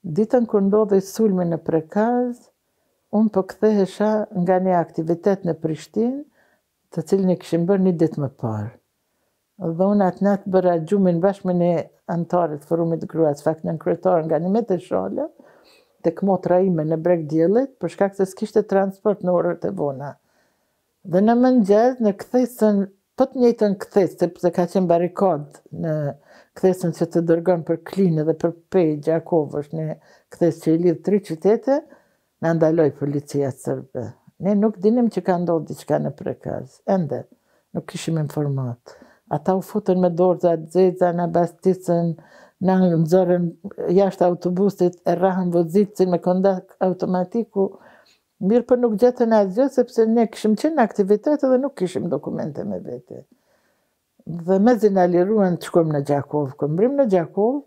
Ditën kur ndodhi sulmi në Prekaz, unë po kthehesha nga një aktivitet në Prishtinë, të cilin e kishim bërë një ditë më parë. Dhe unë atë natë bëra gjumin bashkë me një anëtarit forumit gruas, fakt në kryetar nga 1 metër shale, tek motra ime në Breg Diellit, për shkak se s'kishte transport në orët e vona. Dhe në mëngjes, në kthesën, po të njëjtën kthesë, sepse ka qenë barikad në kthesën që të dërgon për Klinë dhe për Pej Gjakovësh, një kthesë që i lidh 3 qytete, na ndaloi policia serbe. Ne nuk dinim që ka ndodhur diçka në Prekaz, ende, nuk kishim informat. Ata u futën me dorza të zeza, na bastisën, na nxorën jashtë autobusit, e rrahën vozicin me kondak automatiku. Mirë për nuk gjetën asgjë, sepse ne kishim qenë në aktivitet dhe nuk kishim dokumente me vete. Dhe mezi na liruan të shkojmë në Gjakov. Kur mbrim në Gjakov,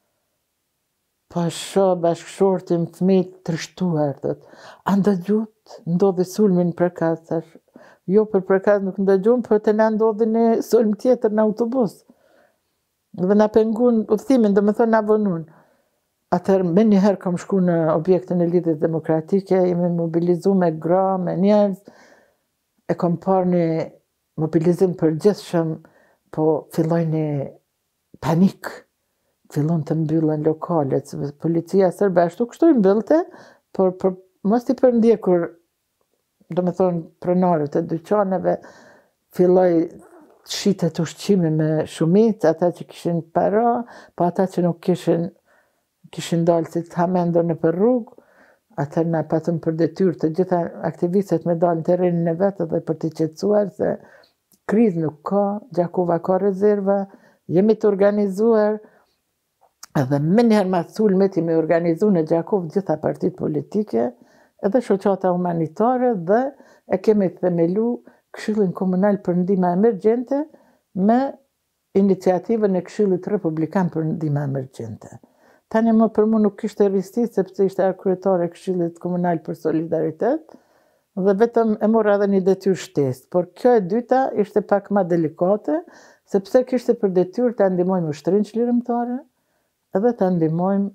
pa shoh bashkëshortim, fëmijë të rishtuar, thotë, a ndëgjut, ndodhi sulmi në Prekaz, thash. Jo, për Prekaz nuk ndëgjum, për të na ndodhi një sulm tjetër në autobus. Dhe na pengun udhëtimin, do me thonë na vonun. Atëherë, me njëherë kam shku në objektin e lidhjes demokratike, jemi mobilizu me gra, me njerëz, e kam parë një mobilizim përgjithshëm, po filloi një panik. Fillon të mbyllen lokalet, policia serbe ashtu kështu i mbyllte, por mos i përndjekur, do me thonë, pronarët e dyqaneve, filloi shitet ushqimi me shumicë, ata që kishin para, po ata që nuk kishin dalë si të hamendur në për rrugë, ata na patëm për detyrë të gjitha aktivistët me dalë në terrenin e vetë dhe për të qetësuar se krizë nuk ka, Gjakova ka rezerva, jemi të organizuar, edhe me njëherë ma sulmet i me organizu në Gjakov gjitha partit politike, edhe shoqata humanitare dhe e kemi themelu Këshillin Komunal për ndihmë emergjente me iniciativën e Këshillit Republikan për ndihmë emergjente. Tani më për mua nuk kishte rristi sepse ishte kryetare e Këshillit Komunal për Solidaritet dhe vetëm e mora edhe një detyrë shtesë, por kjo e dyta ishte pak më delikate sepse kishte për detyrë ta ndihmojmë ushtrinë çlirimtare edhe ta ndihmojmë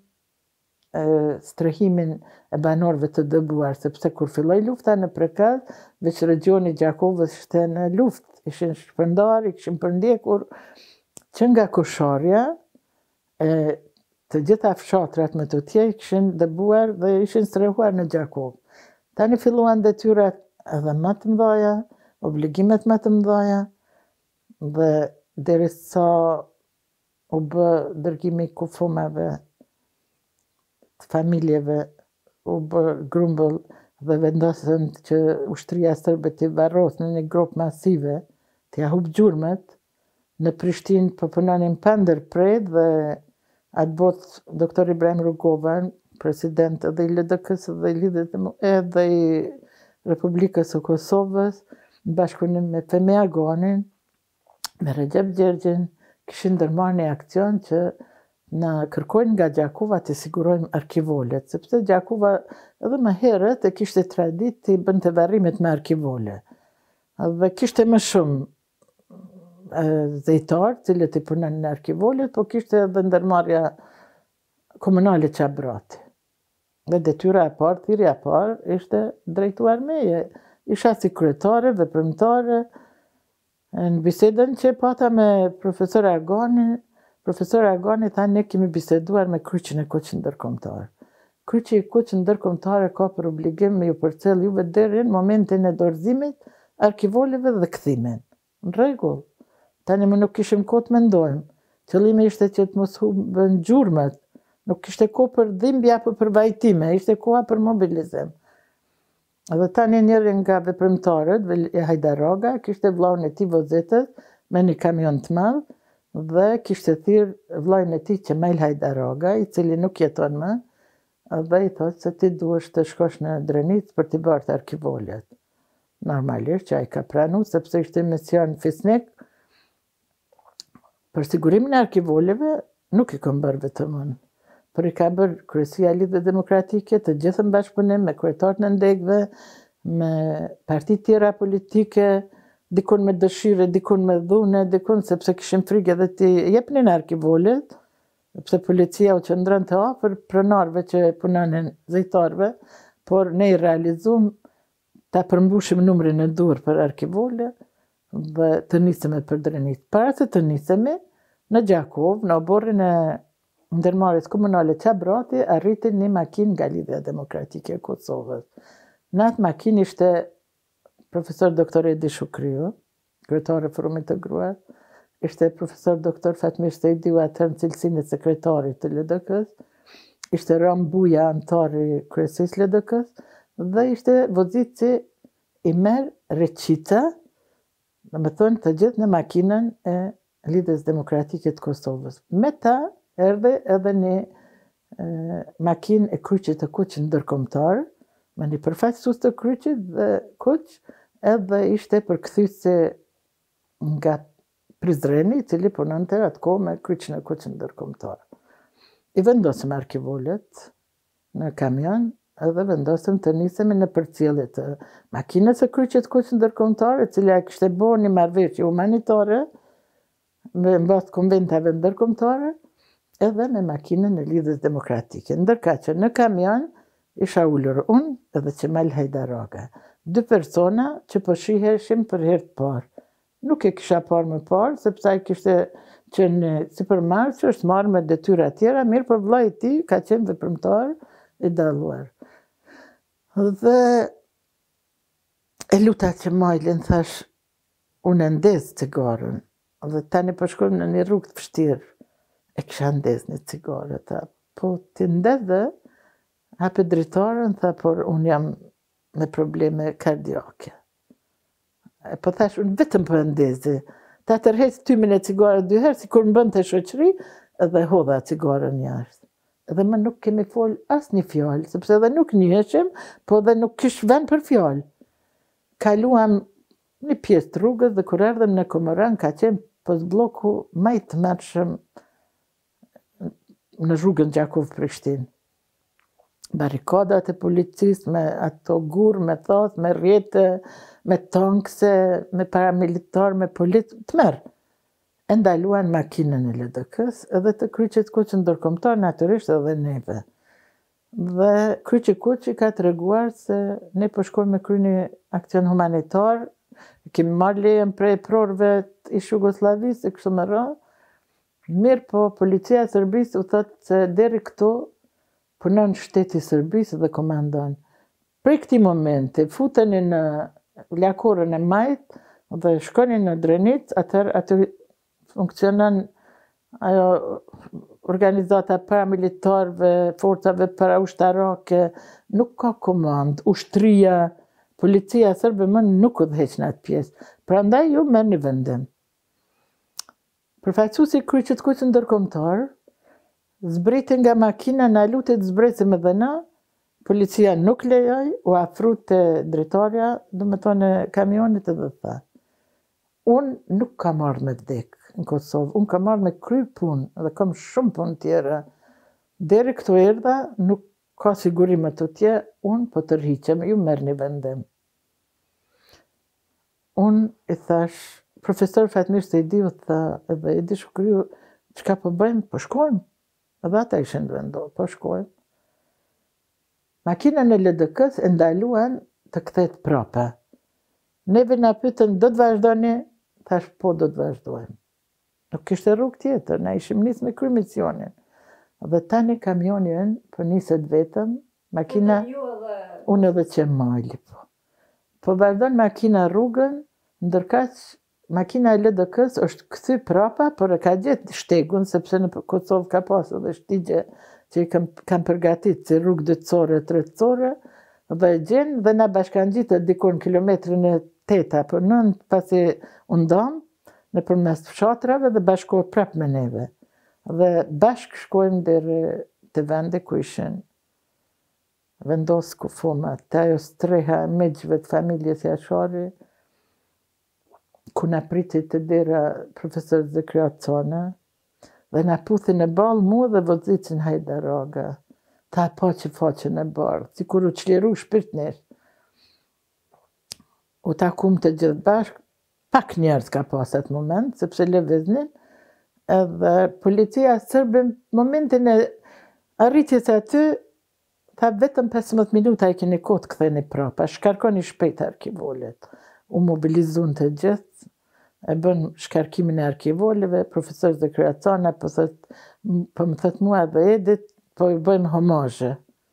strehimin e banorëve të dëbuar, sepse kur filloi lufta në Prekaz, veç regioni Gjakovës ishte në luftë, ishin shpërndar, i kishin përndjekur, që nga Kosharja, të gjitha fshatrat më të tjerë kishin dëbuar dhe ishin strehuar në Gjakovë. Tani filluan detyrat edhe më të mëdha, obligimet më të mëdha, dhe derisa u bë dërgimi i kufumave të familjeve, u bë grumbull dhe vendosën që ushtria serbe t'i varros në një grop masive, t'i hup gjurmët. Në Prishtinë po punonin pa ndërprer dhe atë botë doktor Ibrahim Rugova, president edhe i LDK-s edhe i Republikës së Kosovës, në bashkëpunim me Femi Aganin, me Recep Gjergjin, kishin ndërmarrë një aksion që na kërkojnë nga Gjakova të sigurojmë arkivolet, sepse Gjakova edhe më herët e kishte tradit të i bënte varrimet me arkivole. Dhe kishte më shumë zejtarë, cilët i punën në arkivolet, po kishte edhe ndërmarrja komunale qabrati. Dhe detyra e parë, thirrja e parë, ishte drejtuar meje. Isha si kryetare, veprimtare, në bisedën që pata me profesor Aganin, profesor Agani tha ne kemi biseduar me kryqin e koqin ndërkombëtar. Kryqi i koqin ndërkombëtar ka për obligim me ju përcjell juve deri në momentin e dorëzimit, arkivoleve dhe kthimin. Në rregull. Tani më nuk kishim kohë të mendojmë. Qëllimi ishte që të mos humben gjurmët. Nuk kishte kohë për dhimbje apo për vajtime, ishte koha për mobilizim. Edhe tani njëri nga veprimtarët, e Hajdaraga, kishte vllaun e tij vozetës me një kamion të madh dhe kishte thirrë vllain e tij Qemel Hajdaraga, i cili nuk jeton më, dhe i thotë se ti duhesh të shkosh në Drenicë për t'i bërë arkivolet. Normalisht që ai ka pranuar sepse ishte mision fisnik. Për sigurimin e arkivoleve nuk i kam bërë vetëm unë, por i ka bërë Kryesia e Lidhjes Demokratike, të gjithë në bashkëpunim me kryetarët në ndegve, me partit tjera politike, dikun me dëshire, dikun me dhune, dikun sepse kishin frikë edhe t'i jepnin arkivolet, Pse policia u qëndron të afër pronarëve që punonin zejtarëve, por ne i realizum ta përmbushim numrin e dur për arkivole dhe të nisemi për Drenit. Para se të nisemi, në Gjakov, në oborrin e ndërmarrjes komunale Qabrati, arriti një makinë nga Lidhja Demokratike e Kosovës. Në atë makinë ishte profesor doktor Edi Shukriu, kryetari i Forumit të Gruas, ishte profesor doktor Fatmir Sejdiu, atër në cilësinë e sekretarit të LDK-s, ishte Ram Buja, antari kryesisë LDK-s, dhe ishte Vozici i merr Reqita, dhe me thonë të gjithë në makinën e Lidhjes Demokratike të Kosovës. Me ta erdhe edhe një makinë e kryqit të kuq ndërkombëtar, me një përfaqësues të kryqit dhe kuq, edhe ishte përkthyese nga Prizreni, i cili punonte atko me kryqin e kuq ndërkombëtar. I vendosëm arkivolet në kamion, edhe vendosëm të nisemi në përcjellje të makinës së kryqit kuq ndërkombëtar, e cila kishte bërë një marrëveshje humanitare me mbas konventave ndërkombëtare, edhe me makinën e Lidhjes Demokratike. Ndërka që në kamion isha ulur unë edhe Qemal Hajdaroga, dy persona që po shiheshim për herë të parë. Nuk e kisha parë më parë, sepse ai kishte qenë si përmarrës që është marrë me detyra tjera, mirë për vllai i tij ka qenë veprimtar i dalluar. Dhe e luta Qemalin, thash, unë ndez cigarën, dhe tani po shkojmë në një rrugë të vështirë. E kisha ndez një cigare, tha, po ti ndezë, hape dritarën, tha, por unë jam me probleme kardiake. Po thash, unë vetëm për ndezi. Ta tërheq tymin e cigare 2 herë, si kur më bënd të shoqëri, edhe hodha cigaren jashtë. Edhe më nuk kemi fol as një fjallë, sepse edhe nuk njëshim, po edhe nuk kish vend për fjallë. Kaluam një pjesë të rrugës dhe kur erdhëm në Komoran, ka qenë pos bloku më i tmerrshëm në rrugën Gjakov-Prishtinë. Barikadat e policisë, me ato gurë, me thas, me rrjete, me tankse, me paramilitar, me polic, të merë. E ndaluan makinën e LDK-s edhe të kryqit kuq ndërkombëtar, natyrisht edhe neve. Dhe kryqi kuq i ka treguar se ne po shkojmë me kry një aksion humanitar, kemi marrë lejen prej prorëve të ish Jugosllavisë e kështu me radhë. Mirë, po policia e Serbisë u thotë se deri këtu punon shteti i Serbisë dhe komandon. Prej këtij momenti futeni në lakorën e majt dhe shkoni në Drenit, atëherë aty funksionon ajo organizata paramilitarëve, forcave paraushtarake, nuk ka komand, ushtria, policia serbe më nuk udhëheq në atë pjesë. Prandaj ju merrni vendim. Përfaqësuesi i kryqit kuq ndërkombëtar zbriti nga makina, na lutet zbresim edhe na, policia nuk lejoj, u afru te dritarja, do me thonë kamionit edhe tha. Unë nuk kam marrë me vdek në Kosovë, unë kam marrë me kry punë, dhe kam shumë punë tjera. Deri këtu erdha, nuk ka sigurime të tje, unë po të rriqem, ju merr një vendim. Unë i thash, profesor Fatmir Sejdiu tha, edhe Edi Shukriu, çka po bëjmë? Po shkojmë. Edhe ata ishin vendohur, po shkojmë. Makinën e LDK-s e ndaluan të kthehet prapa. Neve na pyetën, do të vazhdoni? Thash, po do të vazhdojmë. Nuk kishte rrugë tjetër, na ishim nisë me kry misionin. Dhe tani kamioni ynë po niset vetëm, makina, unë edhe Qemali po. Po vazhdon makina rrugën, ndërkaq makina e LDK-s është kthy prapa, por e ka gjetë shtegun, sepse në Kosovë ka pas edhe shtigje që i kam përgatit si rrugë dytësore, tretësore, dhe e gjenë dhe na bashkangjitet dikur në kilometrin e 8 apo 9, pasi u ndam në përmes fshatrave dhe bashkohet prap me neve. Dhe bashk shkojmë deri te vendi ku ishin vendos kufomat, te ajo streha e miqve të familjes Jashari, ku na priti të dera profesor Zekria Cona, dhe na puthi në balë mu dhe Vozicin Hajdaroga. Ta faqen e bardh, si kur u qliru shpirtnisht. U takum të gjithë bashkë, pak njerëz ka pas atë moment, sepse lëviznin, Edhe policia sërbe momentin e arritjes aty, tha vetëm 15 minuta e keni kohë të ktheni prapa, shkarkoni shpejt arkivolet. U mobilizun të gjithë, e bën shkarkimin e arkivoleve, profesorës dhe kreacione, po më thët mua dhe Edit, po i bëjmë homazhe.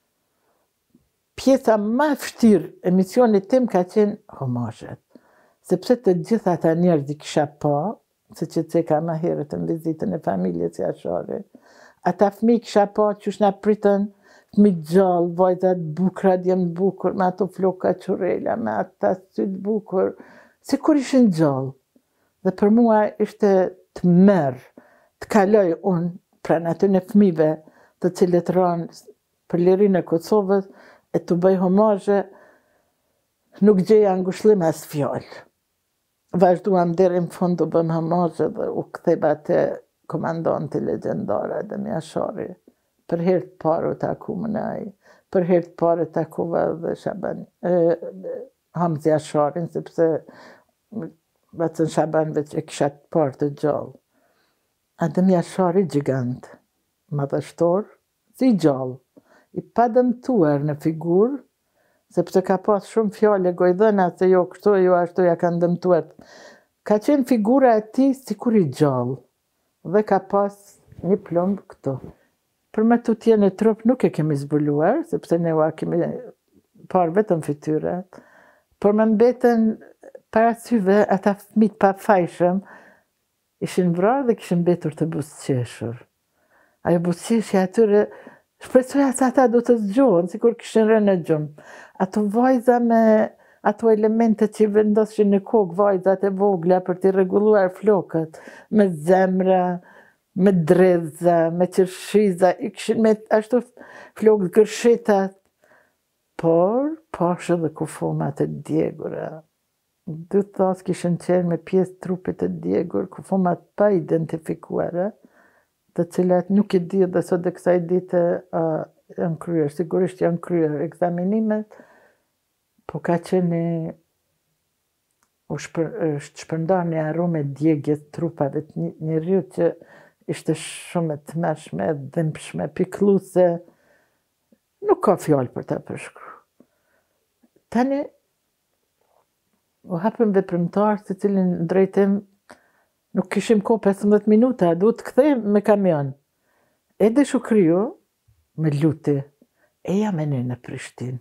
Pjesa ma vështirë emisionit tim ka qenë homazhet, sepse të gjitha ata njerëz i kisha pa, se që ka ma herët në vizitën e familjes Jashari, ata fëmijë kisha pa që na pritën, fëmijë gjallë, vajzat bukra, djemë bukur, me ato floka qurela, me ata sytë bukur, si kur ishin gjallë. Dhe për mua ishte të merë, të kaloj unë, pranë atyne fëmijëve të cilët ranë për lirinë e Kosovës, e të bëj homazhe, nuk gjeja ngushëllim as fjallë. Vazhduam deri në fund të bëm homazhe dhe u ktheva te komandanti legjendare dhe Jashari. Për herë të parë u taku më ai, për herë të parë takova dhe Hamzi Jasharin, sepse Bacën Shaban veç e kisha të parë të gjallë. Adem Jashari gjigant, madhështor, si gjallë, i pa dëmtuar në figurë, sepse ka pas shumë fjale gojdhëna se jo kështu e jo ashtu ja kanë dëmtuar. Ka qenë figura e tij sikur i gjallë, dhe ka pas një plomb këtu. Për me të tjene trup nuk e kemi zbuluar, sepse ne ua kemi parë vetëm fytyrat, por me mbeten para syve ata fëmijë pa fajshëm ishin vrarë dhe kishin mbetur të buzëqeshur. Ajo buzëqeshja atyre shpresoja se ata do të zgjohen, sikur kishin rënë në gjumë. Ato vajza me ato elemente që i vendoshin në kokë, vajzat e vogla për t'i rregulluar flokët, me zemra, me dreza, me qërshiza, i kishin me ashtu flokë gërsheta, por pashë dhe kufomat e djegura. Dy thos kishin qenë me pjesë trupit e djegur, kufomat pa identifikuara, të cilat nuk i di dhe sot dhe kësaj dite janë kryer, sigurisht janë kryer ekzaminimet, po ka qenë është shpërndar një aromë djegjes trupave të njeriu që ishte shumë e tmerrshme, e dhimbshme, pikëlluese. Nuk ka fjalë për ta përshkruar. Tani u hapëm veprimtar, se cilin drejtim nuk kishim kohë 15 minuta, duhet të kthejmë me kamion. Edhe Shukriu me luti, eja me ne në Prishtinë.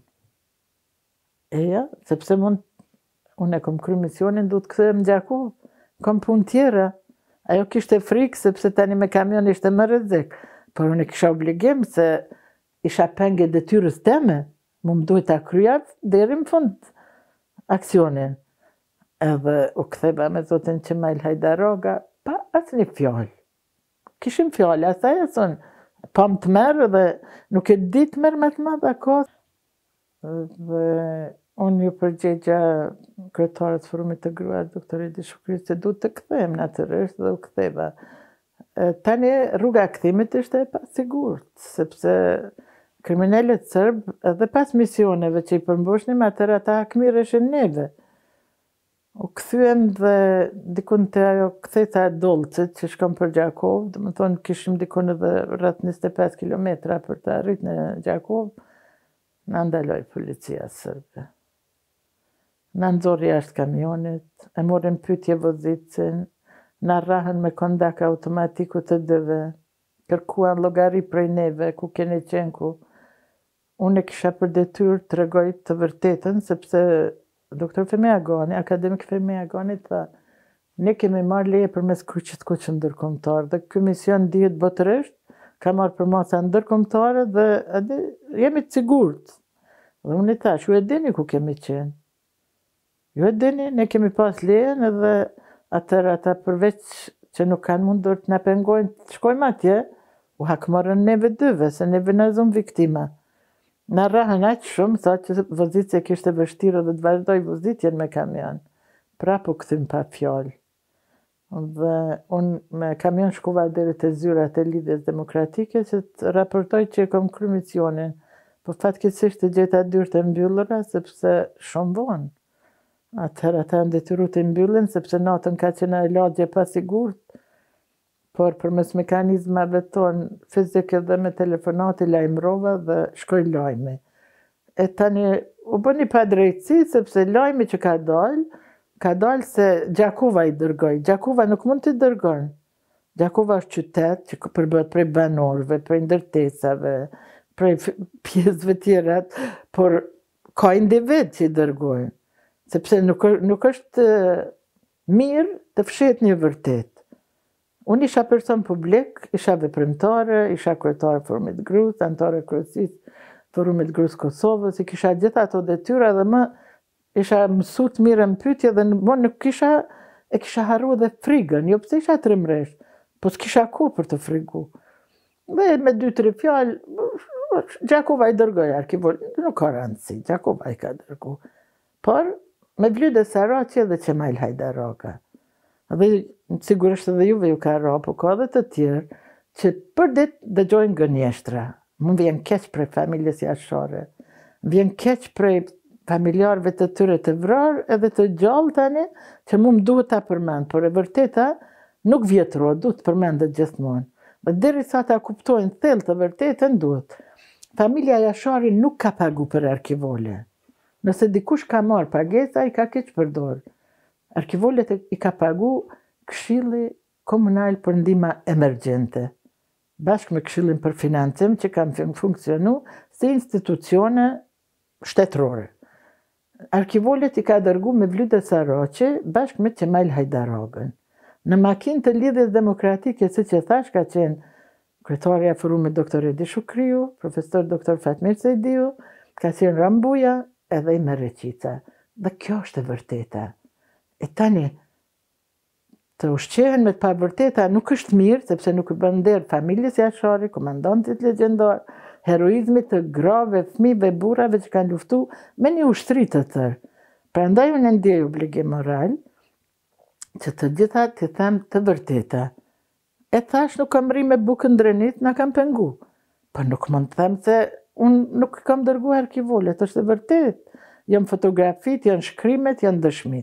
Eja, sepse unë e kom kry misionin, duhet të kthejmë Gjakov, kom punë tjera. Ajo kishte frikë, sepse tani me kamion ishte më rrezik. Por unë kisha obligim se isha penge detyrës teme, më duhet ta kryja deri në fund aksionin. Edhe u ktheva me zotin Qemajl Hajdaroga, pa asnjë fjalë. Kishim fjalë, asaj ason, pa më të merë dhe nuk e di të merë më të madha kohë. Dhe unë ju përgjegja kryetarët Forumit të Gruas, doktor Edi Shukri, se du të kthehem natyrisht dhe u ktheva. Tani rruga e kthimit ishte e pasigurt, sepse kriminalet serb edhe pas misioneve që i përmbushnim, atëherë ata hakmireshin neve. U kthyem dhe dikun të ajo ktheta e Dolcit që shkon për Gjakov, dhe më thonë kishim dikun edhe rreth 25 kilometra për të arrit në Gjakov, na ndaloj policia sërbe. Na nxorri jashtë kamionit, e morën pyetje vozicin, na rrahën me kondak automatiku të dëve, kërkuan llogari prej neve, ku keni qenë ku. Unë kisha për detyrë të tregoj të vërtetën, sepse doktor Femia Gani, akademik Femia Gani, tha, ne kemi marrë leje përmes kryqit kuq ndërkombëtar dhe ky mision dihet botërisht, ka marrë për masa ndërkombëtare dhe jemi të sigurt. Dhe unë i thash, ju e dini ku kemi qenë. Ju e dini, ne kemi pas lejen edhe atëherë ata përveç që nuk kanë mundur të na pengojnë të shkojmë atje, u hakmarrën neve dyve, se neve na zon viktima. Na rrahën aq shumë, sa që vozitja kishte vështirë dhe të vazhdoj vozitjen me kamion. Prapë u kthym pa fjalë. Dhe unë me kamion shkova deri te zyrat e lidhjes demokratike që të raportoj që e kom kry misionin. Po fatkeqësisht të gjeta dyert e mbyllura, sepse shumë vonë. Atëherë ata janë detyruar të mbyllin, sepse natën ka qenë lagje pa sigurt. por përmes mekanizmave tonë fizike dhe me telefonat i lajmërova dhe shkoj lajmi. E tani u bë një padrejtësi sepse lajmi që ka dalë se Gjakova i dërgoj. Gjakova nuk mund t'i dërgon. Gjakova është qytet që përbëhet prej banorëve, prej ndërtesave, prej pjesëve tjera, por ka individ që i dërgojnë. Sepse nuk është mirë të fshet një vërtet. Unë isha person publik, isha veprimtare, isha kryetare Forumit Gruas, anëtare kryesisë Forumit Gruas Kosovës, i kisha gjitha ato detyra dhe më isha mësut mirë në pyetje dhe më nuk kisha harru dhe frigën, jo pse isha trimresh, po s'kisha kohë për të frigu. Dhe me 2-3 fjalë, Gjakova i dërgoj arkivol, nuk ka rëndësi, Gjakova i ka dërgu. Por, Mevlyde Saraçi dhe Qemajl Hajdaraga. Dhe sigurisht edhe juve ju ka ra, po ka dhe të tjerë, që për ditë dëgjojnë gënjeshtra. Më vjen keq prej familjes jashare, vjen keq prej familjarëve të tyre të vrarë edhe të gjallë tani, që mu më duhet ta përmend, por e vërteta nuk vjetro, duhet përmendet gjithmonë. Dhe deri sa ta kuptojnë thellë të vërtetën duhet. Familja jashari nuk ka pagu për arkivole. Nëse dikush ka marrë pagesa, i ka keq përdorë. Arkivolet i ka pagu Këshilli Komunal për ndihma emergjente, bashkë me Këshillin për financim që kanë funksionu si institucione shtetërore. Arkivolet i ka dërgu Mevlyde Saraçi bashkë me Qemajl Hajdaragën. Në makinë të lidhjes demokratike, si që thash, ka qenë kryetarja e Forumit Dr. Edi Shukriu, profesor Dr. Fatmir Sejdiu, ka qenë Rambuja edhe i Mereqica. Dhe kjo është e vërteta. E tani, të ushqehen me të pa vërteta nuk është mirë, sepse nuk i bën nder familjes jashari, komandantit legjendar, heroizmit të grave, fëmijëve, burrave që kanë luftu me një ushtri të tërë. Prandaj unë ndjej obligim moral që të gjitha të them të vërteta. E thash nuk kam rri me bukën drenit, na kam pengu. Por nuk mund të them se unë nuk kam dërgu arkivolet, është e vërtet. Janë fotografit, janë shkrimet, janë dëshmit.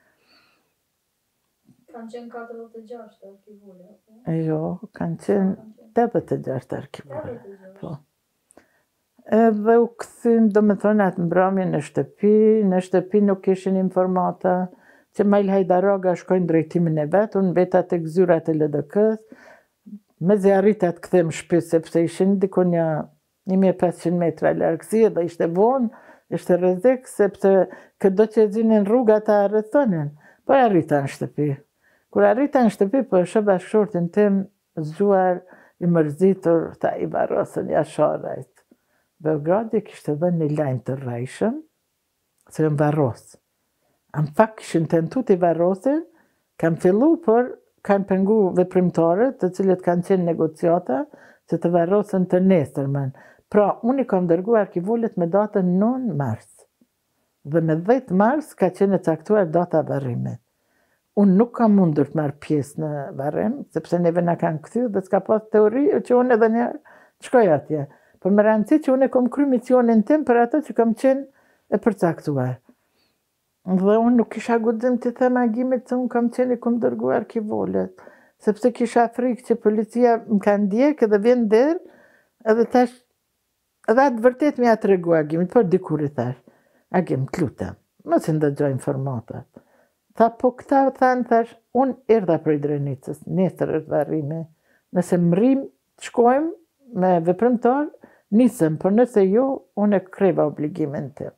Kanë qenë 46 arkivole? Jo, kanë qenë 86 arkivole. Edhe u këthym, do me thonë, atë mbrëmje në shtëpi nuk ishin informata, Qemajl Hajdaraga shkojnë drejtimin e vetë, unë beta të gzyrat e LDK-s, me zë arrita të këthem shpis, sepse ishin dikon një 1500 metra largësi dhe ishte vonë, ishte rrezik, sepse këdo që zinin rruga ta arrethonin, por arrita në shtëpi. Kur arrita në shtëpi, po e shoh bashkëshortin tim zgjuar i mërzitur, ta i varrosën jasharajt. Beogradi kishte dhënë një lajm të rrejshëm, se jam varros. Në fakt kishin tentu t'i varrosin, kanë fillu, por kanë pengu veprimtarët, të cilët kanë qenë negociata, që të varrosin të nesërmen. Pra, unë i kam dërgu arkivolet me datën 9 mars. Dhe me 10 mars ka qenë e caktuar data varrimit. Unë nuk kam mundur të marrë pjesë në varrim, sepse neve na kanë kthy dhe s'ka pas teori që unë edhe njerë shkoj atje. Por me rëndësi që unë e kom kry misionin tim për ato që kam qenë e përcaktuar. Dhe unë nuk kisha guxim të them agimit se unë kam qenë i kom dërgu arkivolet, sepse kisha frikë që policia më kanë ndjekë edhe vjen der, edhe tash, edhe atë vërtet me ja të regu agimit, por dikur i thash, agim, të lutem, mos i ndëgjoj informatat. Tha, po këta thanë, thash, unë erdha prej Drenicës, nesër është varrimi, nëse më rrim, shkojmë me veprimtar, nisëm, por nëse jo, unë e kreva obligimin tim.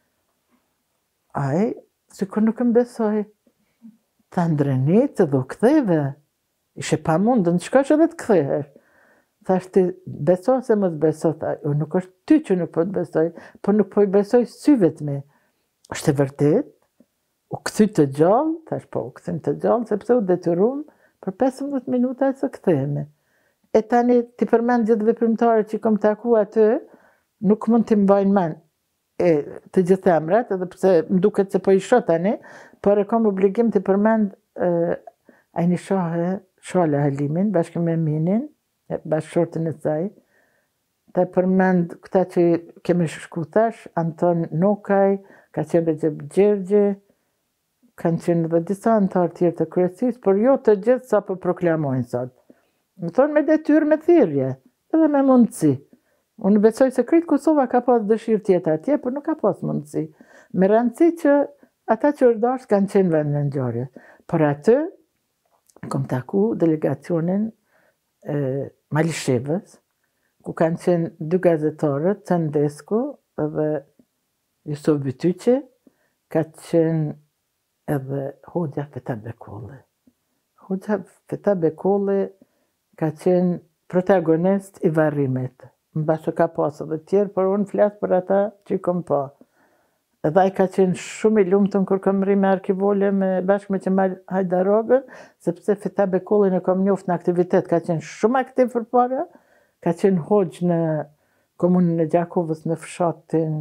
Ai, sikur nuk më besoj, tha në Drenicë dhe u ktheve, ishe pa mundën, shkosh edhe të kthehesh. Thash ti beso se mos beso, tha, nuk është ty që nuk po të besoj, por nuk po i besoj syve të mi. Është e vërtet, u kthy të gjallë, thash po, u kthym të gjallë, sepse u detyruam për 15 minuta se kthehemi. E tani ti përmend gjithë veprimtarët që kom taku aty, nuk mund t'i mbajnë mend të gjithë emrat, edhe pse më duket se po i shoh tani, por e kam obligim të përmend Ajni Shala Halimin, bashkë me Minin, bashkëshortin e saj, të përmend këta që kemi shku thash, Anton Nokaj, ka qenë Recep Gjergji, kanë qenë dhe disa antarë tjerë të kryesisë, por jo të gjithë sa po proklamojnë sot. Më thonë me detyrë me thirrje, edhe me mundësi. Unë besoj se krejt Kosova ka pas dëshirë tjetë atje, për nuk ka pas mundësi. Me rëndësi që ata që është dashtë kanë qenë vend në ngjarje. Por aty, kom taku delegacionin Malishevës, ku kanë qenë 2 gazetarët, Cendesku dhe Jusuf Bytyqi, ka qenë edhe Hoxha Feta Bekolli. Hoxha Feta Bekolli ka qenë protagonist i varrimit. Mbashë ka pas edhe tjerë, por unë flasë për ata që i kom pa. Edhe ai ka qenë shumë i lumtur kur kam rri me arkivole bashkë me Qemal Hajdarogën, sepse Feta Bekollin e kam njoft në aktivitet, ka qenë shumë aktiv përpara, ka qenë hoxh në komunën e Gjakovës në fshatin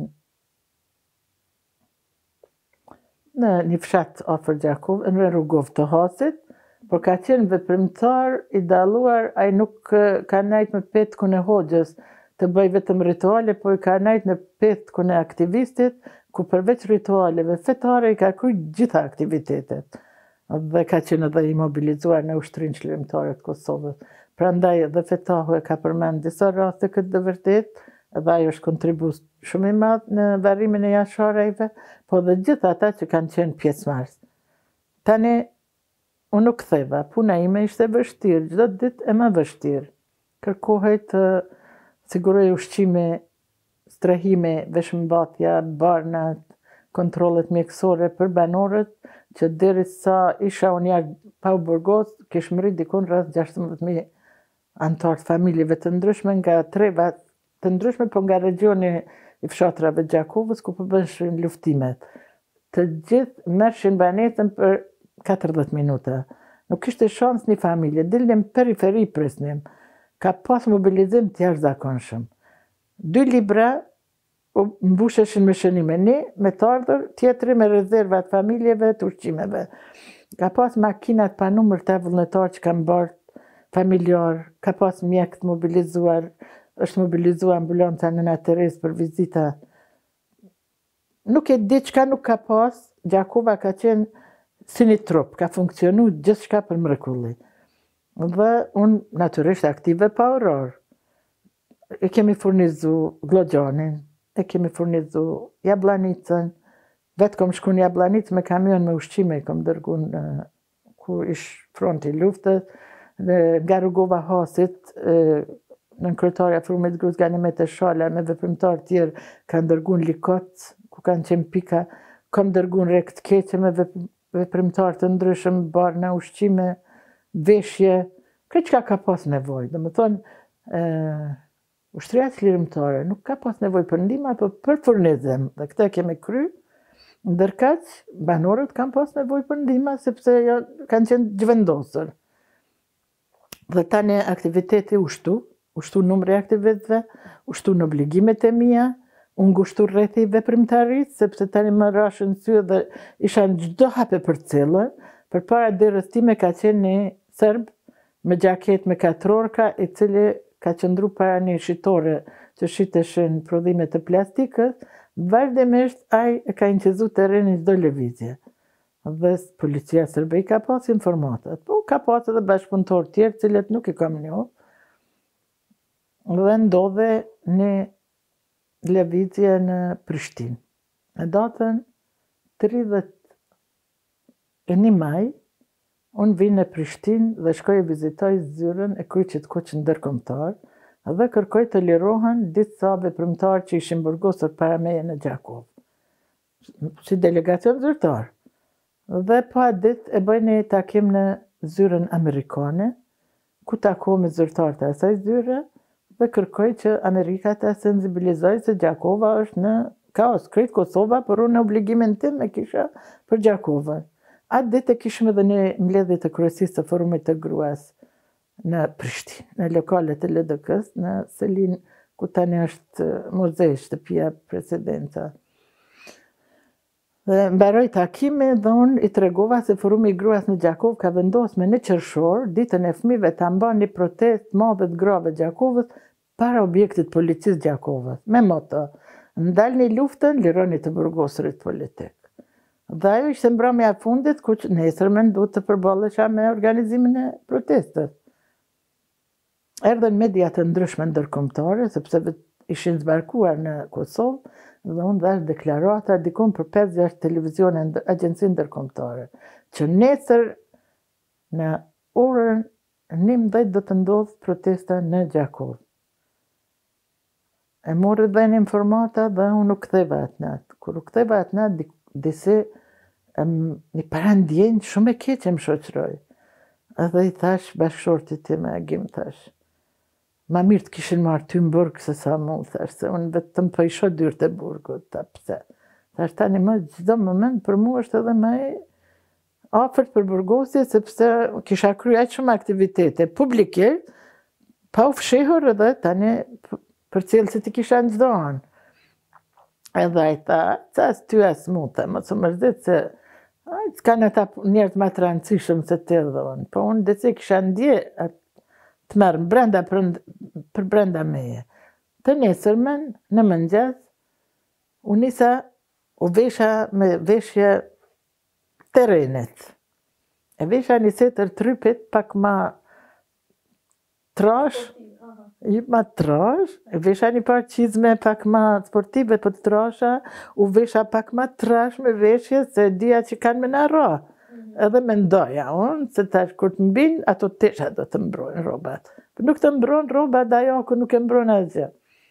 në një fshat afër Gjakovë, në rrugov të Hasit, por ka qenë veprimtar i dalluar, ai nuk ka nejt me petkun e hoxhës të bëj vetëm rituale, por ka nejt në petkun e aktivistit, ku përveç ritualeve fetare i ka kryer gjitha aktivitetet. Dhe ka qenë edhe i mobilizuar në Ushtrinë Çlirimtare të Kosovës. Prandaj edhe Fetahu e ka përmend disa raste këtë të vërtet, edhe ajo është kontribut shumë i madh në varrimin e jasharëve, po dhe gjithë ata që kanë qenë pjesëmarrës. Tani unë nuk ktheva, puna ime ishte vështirë, çdo ditë e më vështirë. Kërkohej të siguroj ushqimi, strehimi, veshmëmbathja, barnat, kontrollet mjekësore për banorët, që derisa isha unë jashtë pa u burgos, kish mri dikun rreth 16.000 antar të familjeve të ndryshme nga treva të ndryshme, po nga regioni i fshatrave Gjakovës, ku po bëshin luftimet. Të gjithë mershin banetën për 40 minuta. Nuk kishte shans një familje, dilnim periferi presnim. Ka pas mobilizim të jashtëzakonshëm. 2 libra mbusheshin me shënime, një me të ardhur, tjetri me rezervat familjeve të ushqimeve. Ka pas makinat pa numër të vullnetar që kanë bart familjar, ka pas mjek të mobilizuar, është mobilizuar ambulanca në Teres për vizita. Nuk e di çka nuk ka pas, Gjakova ka qenë si një trup, ka funksionu gjithçka për mrekulli. Dhe unë natyrisht aktive pa oror. E kemi furnizu Glogjanin, e kemi furnizu Jabllanicën, vetë kom shku në Jabllanicë me kamion me ushqime, kom dërgu në ku ish fronti luftës, nga rrugova Hasit, në kryetarja frumit Gruz Ganimet e Shala me veprimtar tjerë kanë dërgu në Likot, ku kanë qenë pika, kom dërgu në Rekt Keqe me veprimtar të ndryshëm, barna, ushqime, veshje, këtë çka ka pas nevojë. Dhe më thonë, Ushtria Çlirimtare nuk ka pas nevojë për ndihmë, apo për furnizim, dhe këtë kemi kry, ndërkaq banorët kanë pas nevojë për ndihmë, sepse kanë qenë zhvendosur. Dhe tani aktiviteti ushtu numri aktivitve, ushtu në obligimet e mia, unë ngushtu rrethi veprimtarisë, sepse tani më rashën sy dhe isha në çdo hape për cellën, përpara derës time ka qenë një serb me gjaket me 4 orka, i cili ka qëndru para një shitore që shiteshin prodhime të plastikës, vazhdimisht ai e ka inqizu terrenin çdo lëvizje. Dhe policia serbe i ka pas informatat, po ka pas edhe bashkëpunëtor tjerë, cilët nuk i kam njohur. Dhe ndodhe një lëvizje në Prishtinë. Në datën 31 maj, unë vinë në Prishtinë dhe shkoj e vizitoj zyrën e kryqit koq ndërkombëtar dhe kërkoj të lirohen disa veprimtar që ishin burgosur para meje në Gjakovë, si delegacion zyrtar. Dhe pa ditë e bëj një takim në zyrën amerikane, ku takohem me zyrtarët e asaj zyre dhe kërkoj që Amerika ta sensibilizoj se Gjakova është në kaos, krejt Kosova, por unë obligimin tim e kisha për Gjakovën. Atë ditë e kishim edhe një mbledhje të kryesisë të forumit të gruas në Prishtinë, në lokalet e LDK-s, në Selin, ku tani është muzej shtëpia presidenta. Dhe mbaroj takimi dhe unë i tregova se forumi i gruas në Gjakovë ka vendosur me 1 qershor, ditën e fëmijëve ta mban një protestë madhe të grave të Gjakovës para objektit policisë Gjakovës, me moto: ndalni luftën, lironi të burgosurit politik. Dhe ajo ishte mbrëmja e fundit, ku nesërmen duhet të përballesha me organizimin e protestës. erdhen media të ndryshme ndërkombëtare, sepse ishin zbarkuar në Kosovë, dhe unë dhash deklarata dikun për 5-6 televizione agjenci ndërkombëtare, që nesër në orën 11 do të ndodhë protesta në Gjakov. E morë dhe një informata dhe unë u ktheva atë natë. Kur u ktheva atë natë, disi një parandjenjë shumë e keqe më shoqëroj. Edhe i thash bashkëshortit tim, Agim, thash, ma mirë të kishin marrë ty në burg se sa mu, thash, se unë vetëm po i shoh dyrët e burgut, ta pse. Thash, tani më çdo moment për mua është edhe më afërt për burgosje, sepse kisha kryer aq shumë aktivitete publike, pa u fshehur edhe tani për cilësit i kisha në çdo anë. Edhe ai tha, as ty as mu, tha, mos u mërzit se s'kan ata njerëz më të rëndësishëm se ti dhe unë. Po unë deci kisha ndje të merr brenda për brenda meje. Të nesërmen, në mëngjes, u nisa u vesha me veshje terrenet. E vesha një setër trypit pak ma trash, e vesha një par qizme pak ma sportive për të trasha, u vesha pak ma trash me veshje se dia që kanë me në ra. Edhe me ndoja unë, se tash kur të mbin, ato tesha do të mbrojnë robat. Për nuk të mbrojnë robat, ajo ku nuk e mbrojnë asgjë.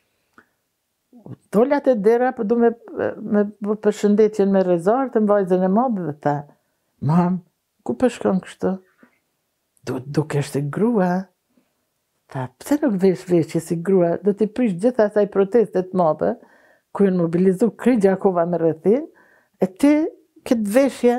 Dolat e dera, për du me përshëndetjen me rezar, të vajzën e madhe dhe ta, mam, ku përshkon kështu? Duke është grua. Ta, pse nuk vesh veshje si grua, do t'i prish gjitha asaj protestet madhe, ku janë mobilizu krejt Gjakova me rrethin, e ti këtë veshje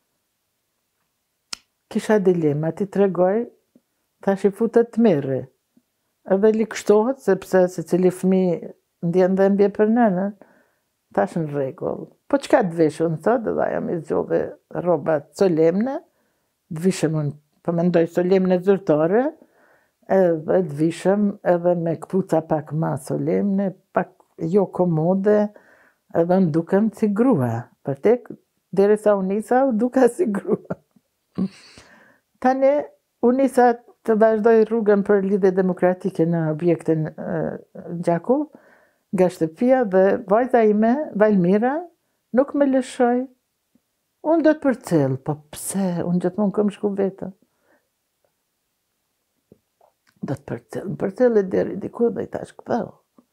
kisha dilema, ti tregoj, tash i futet të merri. Edhe likështohet, sepse se cili fëmi ndjen dhe mbje për nënën, tash në rregull. Po çka të vesh unë thot, edhe ajo me zgjove rrobat solemne, të vishëm unë, po mendoj solemne zyrtare, edhe të vishëm edhe me këpuca pak ma solemne, pak jo komode, edhe në dukem si grua. Për tek, deri sa unë nisa, u duka si grua. Tani, unë nisa të vazhdoj rrugën për lidhje demokratike në objektin Gjakov, nga shtëpia dhe vajza ime, Valmira, nuk me lëshoj. Unë do të përcel, po pse, unë gjithmonë kam shku vetëm. Do të përcel e deri diku dhe i tash këtheu.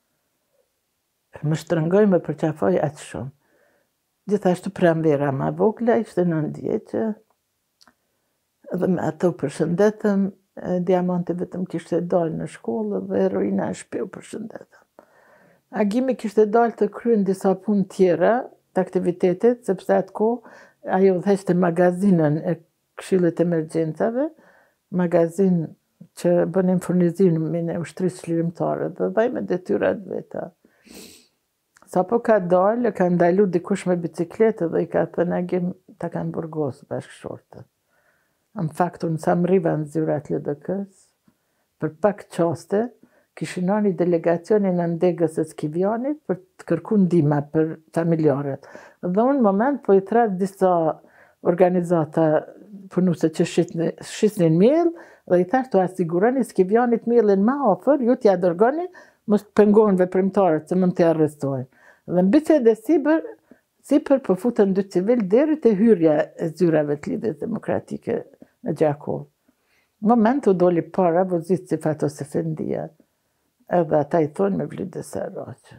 Më shtrëngoj, më përqafoj atë shumë. Gjithashtu pranvera ma vogla, ishte 9 vjeçe, dhe me ato përshëndetëm, Diamanti vetëm kishte dalë në shkollë dhe Heroina në shtëpi u përshëndetëm. Agimi kishte dalë të kryen disa punë tjera të aktivitetit, sepse atë kohë ajo dheshte magazinën e Këshillit të Emergjencave, magazin që bënin furnizimin e ushtrisë çlirimtare dhe vaj me detyrat veta. Sa po ka dalë, ka ndalu dikush me bicikletë dhe i ka thënë Agim ta kanë burgosë bashkëshortët. Në fakt, unë sa më riva në zyrat LDK-s, për pak qaste, kishin një delegacionin në Degës e Skivjanit për të kërku ndihma për familjarët. Dhe unë në moment po i thras disa organizata punuse që shisnin miell, dhe i thash të asiguroni Skivjanit mielin ma ofër, ju t'ja dërgoni, mos të pengohen veprimtarët se mund t'i arrestojnë. Dhe në bisede sipër po futën 2 civil deri te hyrja e zyrave të lidhjes demokratike në Gjakov. Në moment u doli para vozit si Fatos Efendia, edhe ata i thonë Mevlyde Saraçi.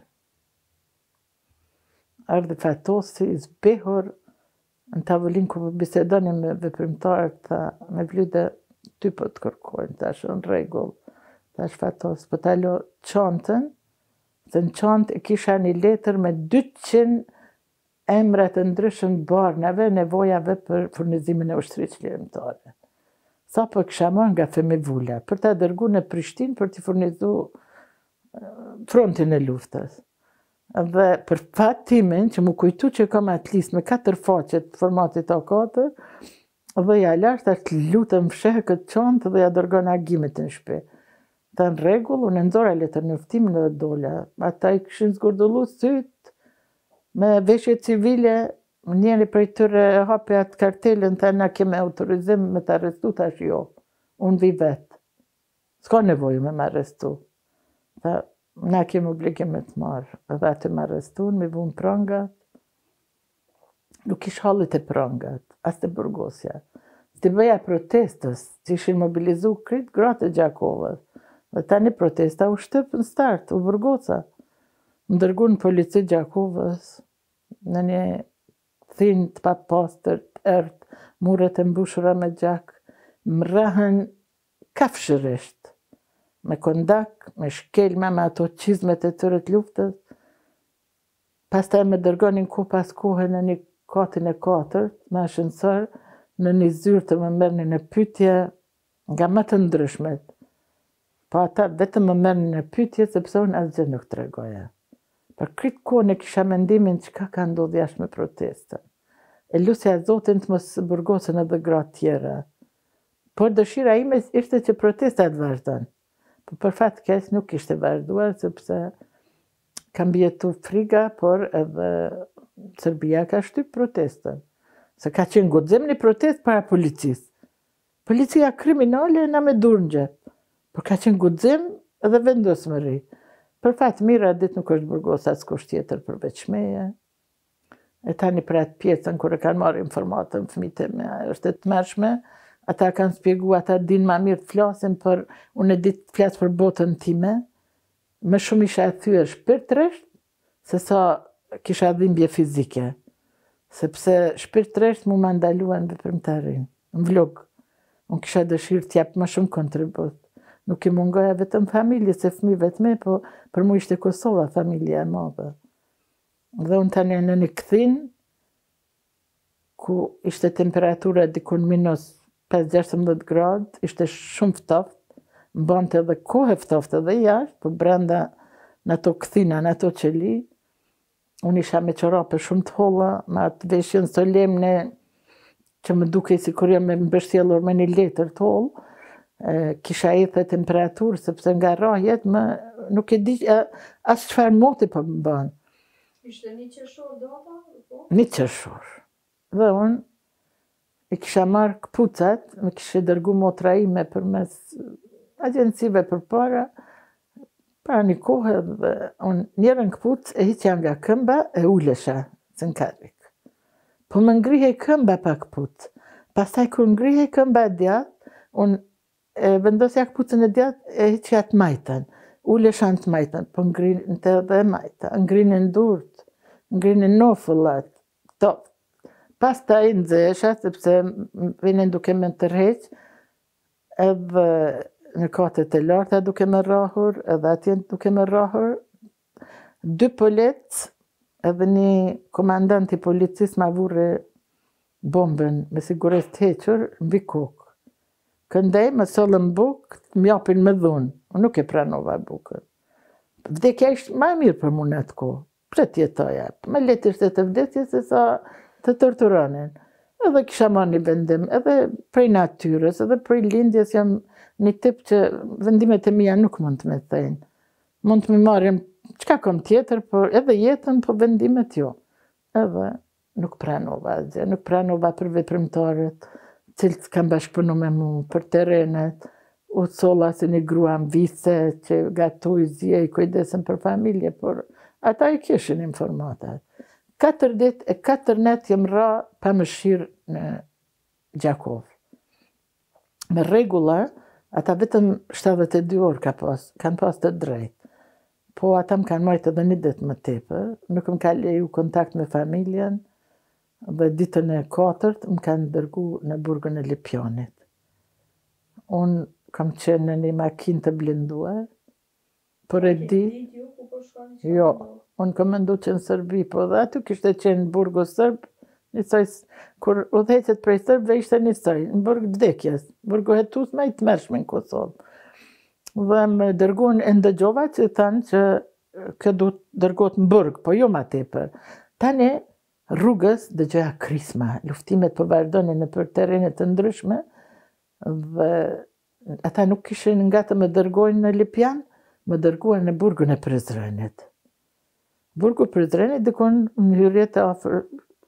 Ardhi Fatosi i zbehur në tavolin ku bisedoni me veprimtarët, tha Mevlyde, ty po të kërkojnë, tash në rregull. Tash Fatos, po t'alo çantën, se në çantë kisha një letër me 200 emra të ndryshëm barnave, nevojave për furnizimin e ushtrisë çlirimtare. Sa po kisha marrë nga Femivula, për ta dërgu në Prishtinë për t'i furnizu frontin e luftës. Dhe për fatimin, që mu kujtu që kam atë listë me 4 faqet formatit A4, dhe ja lash tash të lutem fshehë këtë çantë dhe ja dërgon Agimit në shtëpi. Ta në rregull, unë nxora letër njoftimin dhe dola. Ata i kishin zgurdullu syt me veshje civile, njëri prej tyre hapi atë kartelën, tha na kemi autorizim me të arrestu, tash jo. Unë vi vetë. s'ka nevojë me më arrestu. Tha, na kemi obligim me të marrë, edhe aty më arrestuan, me vun prangat. Nuk ish hallit e prangat, as të burgosja. Të bëja protestës, që ishin mobilizu krejt gratë e Gjakovës. Dhe tani protesta u shtyp në start, u burgosa. Më dërgu në polici Gjakovës, në një thinë të papastër, të ertë, muret e mbushura me gjak, më rrahën kafshërisht, me kondak, me shkelma, me ato qizmet e tyre të luftës. Pastaj me dërgonin ku pas kohë në një katin e 4, me ascensor, në një zyrë të më merrnin në pyetje nga më të ndryshmet. Po ata vetëm më merrnin në pyetje sepse unë asgjë nuk tregoja. Për këtë kohë ne kisha mendimin çka ka ndodhur jashtë me protestën. E lusja Zotin të mos burgosen edhe gratë tjera. Por dëshira ime ishte që protesta të vazhdon. Po për fat keq nuk ishte vazhduar sepse kam bjetu friga, por edhe Serbia ka shtyp protestën. Se ka qenë guxim një protestë para policisë. Policia kriminale na me dur në gjep. Por ka qenë guxim edhe vendosmëri. Për fat mira, ditë nuk është burgos as kusht tjetër përveç meje. E tani për atë pjesën, kur e kanë marrë informatën fëmijët e me, është e tmerrshme, ata kanë spjegu, ata din ma mirë të flasin, për unë e di të flas për botën time. Më shumë isha e thyer shpirtërisht, se sa kisha dhimbje fizike. Sepse shpirtërisht mu ma ndaluan veprimtarin, në vlog. Unë kisha dëshirë t'jap më shumë kontribut. Nuk i mungoja vetëm familje, se fëmijëve të me, po për mu ishte Kosova, familja e madhe. Dhe unë tani në një kthin, ku ishte temperatura dikun minus 5-16 gradë, ishte shumë ftoft, më bante edhe kohë ftoft edhe jashtë, po brenda në ato kthina, në ato qeli, unë isha me çorape shumë të holla, me atë veshjen solemne, që më duke si kur jam me mbështjellur me një letër të hollë, kisha edhe temperaturë, sepse nga rrahjet nuk e di as çfarë moti po më bën. Ishte 1 qershor data? 1 qershor. Dhe unë i kisha marrë këpucat, më kishe dërgu motra ime përmes agjencive përpara, pra një kohë dhe unë njërën këpuc e hiqja nga këmba e ulesha, se në karrik. Po më ngrihe këmba pa këpuc. Pastaj kur ngrihe këmba e djathtë, unë vendosja këpucën e djathtë e hiqja të majtën. Ulesha në të majtën, po ngrinë të edhe majta, ngrinë në durët, ngrinë në nofullat, top. Pastaj nxesha, sepse vinin duke me tërheq, edhe në katet e larta duke me rrahur, edhe atje duke me rrahur, 2 polet, edhe një komandant i policisë ma vure bombën me sigures të hequr mbi kokë. Këndej më sollën bukë, më japin me dhunë. Unë nuk e pranova bukën. Vdekja ishte më e mirë për mua në atë kohë. Pse t'jetoja? Më lehtë ishte të vdesje se sa të torturonin. Edhe kisha marrë një vendim, edhe prej natyrës, edhe prej lindjes jam një tip që vendimet e mia nuk mund të me thejnë. Mund të më marrim çka kom tjetër, por edhe jetën, po vendimet jo. Edhe nuk pranova asgjë, nuk pranova për veprimtarët, cilët kanë bashkëpunu me mu, për terenet, u solla si një grua vise që gatuj, zjej, kujdesen për familje, por ata i kishin informatat. 4 ditë e 4 net jem ra pa mëshirë në Gjakovë. Me rregulla, ata vetëm 72 orë kanë pas të drejtë. Po ata më kanë marrë edhe 1 ditë më tepër, nuk më ka leju kontakt me familjen, dhe ditën e 4 më kanë dërgu në burgun e Lipjanit. Unë kam qenë në një makinë të blinduar, por e di... Jo, unë kam mendu që në Serbi, po dhe aty kishte qenë burgu sërb, njësoj, kur udhëheqet prej sërbëve ishte njësoj, në burg vdekjes, burgu hetus me i të mërshme në Kosovë. Dhe më dërguan e ndëgjova që thanë që kjo duhet dërgohet në burg, po jo ma tepër. Tani, rrugës dëgjoja krisma, luftimet po vazhdonin në për terrenet të ndryshme, dhe ata nuk kishin nga të më dërgojnë në Lipjan, më dërguan në burgun e Prizrenit. Burgu Prizrenit dikon në hyrjet e afër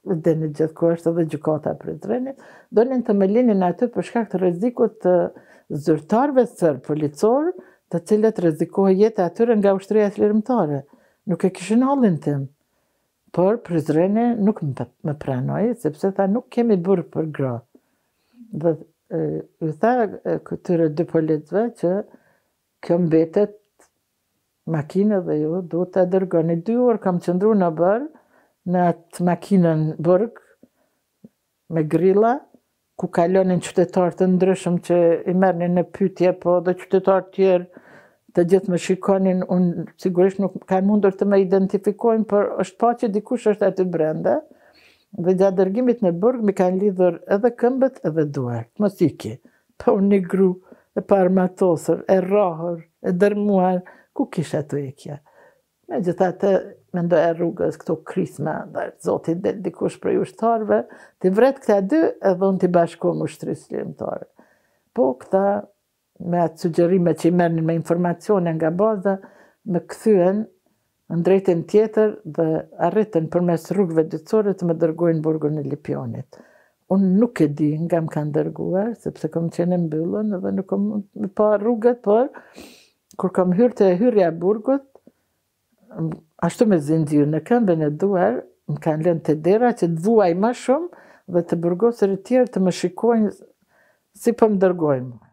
deni gjithkohë është edhe gjykata e Prizrenit, donin të më linin aty për shkak të rrezikut të zyrtarëve serb policor, të cilët rrezikohej jeta e tyre nga ushtria çlirimtare. Nuk e kishin hallin tim. Por Prizreni nuk më pranoi, sepse tha nuk kemi burg për gra. Dhe u tha këtyre dy policëve që kjo mbetet makinë dhe ju duhet të dërgoni. 2 orë kam qëndru në bërë, në atë makinën burg, me grilla, ku kalonin qytetarë të ndryshëm që i merrnin në pyetje, po dhe qytetarë tjerë të gjithë më shikonin, unë sigurisht nuk kanë mundur të më identifikojnë, por është pa që dikush është aty brenda, dhe gjatë dërgimit në burg mi kanë lidhur edhe këmbët edhe duart, mos iki. Po unë një gru e parmatosur, e rrahur, e dërmuar, ku kisha të ikja? Megjithatë, mendoja rrugës këto krisma, dhe Zoti del dikush prej ushtarëve, t'i vret këta dy edhe unë t'i bashkojmë ushtrisë çlirimtare. Po këta, me atë sugjerime që i merrnin me informacione nga baza, më kthyen në drejtën tjetër dhe arritën përmes rrugëve dytësore të më dërgojnë burgun e Lipjonit. Unë nuk e di nga më kanë dërguar, sepse kam qenë mbyllur dhe nuk kam pa rrugët, por kur kam hyrë te hyrja e burgut, ashtu me zinxhir në këmbën e duar, më kanë lënë te dera që të vuaj më shumë dhe të burgosërit tjerë të më shikojnë si po më dërgojnë.